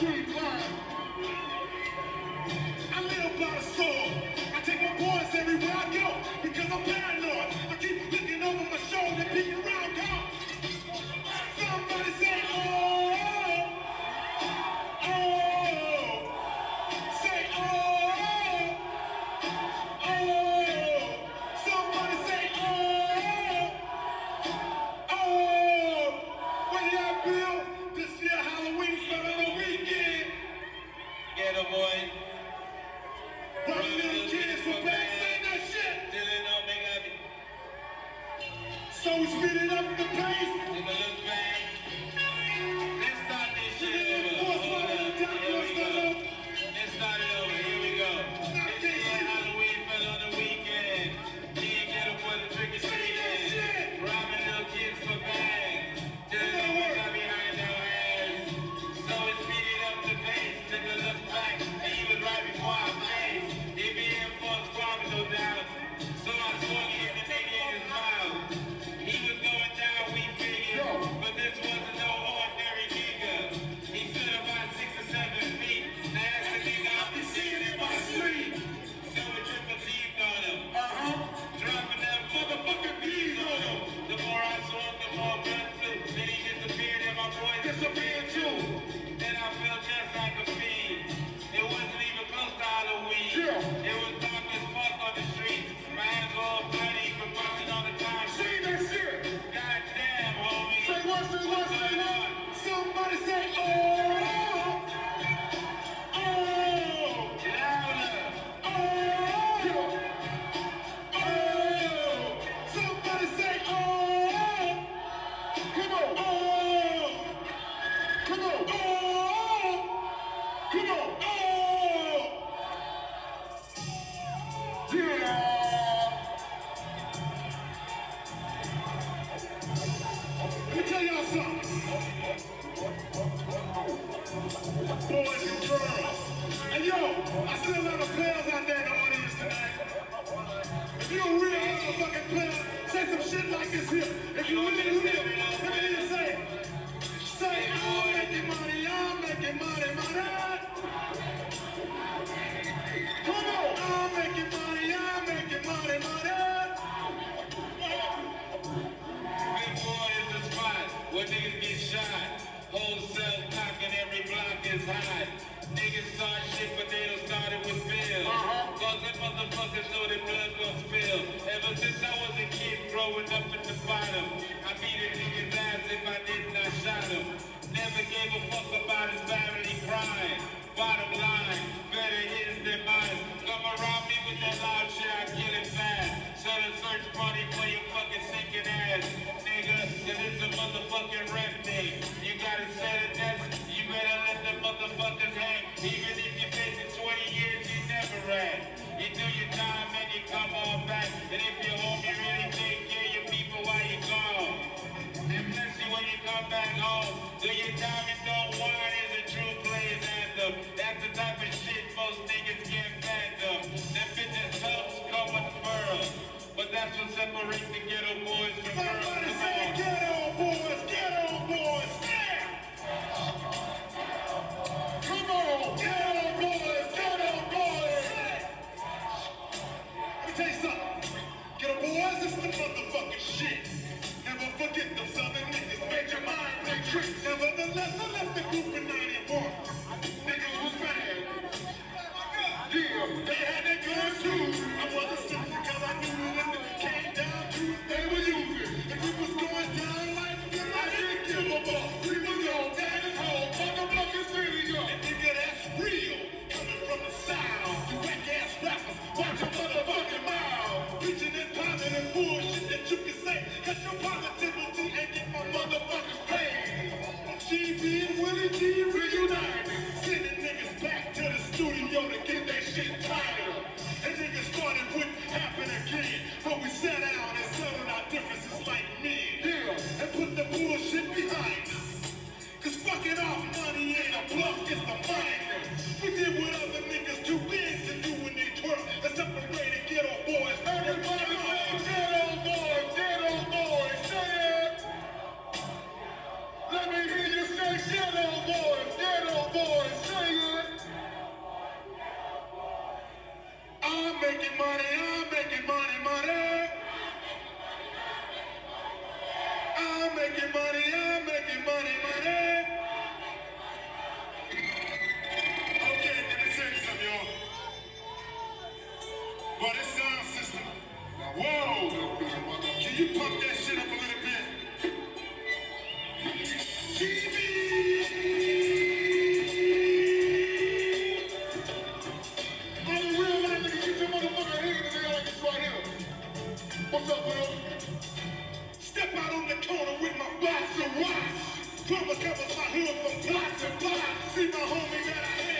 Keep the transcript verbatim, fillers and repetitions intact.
keep lying. I live by the sword. I take my boys everywhere I go because I'm paranoid. I keep looking over my shoulder, peeking around, God. Somebody say, oh, oh, say, oh, oh. Somebody say, oh, oh. What did I build? This year Halloween fell on a weekend. Get a boy. Run little kids from back, say that shit. Till it don't make happy. So we speed it up the pace. Take a look back. Let's start this shit over. Hold Hold up, up. Here we go. up. Let's start it over. Here we go. This year Halloween fell on the weekend. Me and Get a boy the trick or treating. Robbing little kids for bags. Till it don't make happy behind our ass. So we speed it up the pace. Take a look back. And he was right before our face. He be in for a squad, no doubt. So I swung him and they in his mouth. He was going down, we figured, but this wasn't no ordinary nigga. He stood about six or seven feet. Now that's the nigga I've been seeing in my street. So we triple teamed on him. Uh-huh. Dropping them motherfucking bees on him. The more I swung, the more blood flew. Then he disappeared and my boy disappeared too. Then I felt just like a fiend. It wasn't even close to Halloween. Yeah. It was dark as fuck on the streets. My hands were all bloody from punching on the concrete. Say that shit. God damn, homie. Say what, say what, say what. Somebody say, oh, oh, Louder. oh, oh. Somebody say, oh, come on, oh, come on, oh, come on, oh, yeah. Let me tell y'all something. Boys and girls. And yo, I see a lot of players out there in the audience tonight. If you're a real motherfucking player, say some shit like this here. If you really real, let me hear you say, say, I'm making money, I'm making money, money. Come on, I'm making money, I'm making money, money. Big boy is the spot where niggas get shot. Wholesale cock and every block is hot. Niggas start shit, but they don't start it with bills. Uh-huh. Cause them motherfuckers know their blood gon' spill. Ever since I was a kid growing up at the bottom, I beat a nigga's ass if I didn't, I shot him. Never gave a fuck about his family crying. Bottom line, better his than mine. Come around me with that loud shit, I kill it fast. So the search party for your fucking sinking ass, nigga. Cause it's a motherfucking rep day. You gotta set a desk, you better let the motherfuckers hang. Even if you're facing twenty years, you never ran. You do your time and you come on back. And if you're home, you really take care of your people while you're gone. And bless you when you come back home. Do your time and don't whine is a true What's up, Will? Step out on the corner with my box and watch. Drummer covers my hood from blocks and blocks. See my homie that I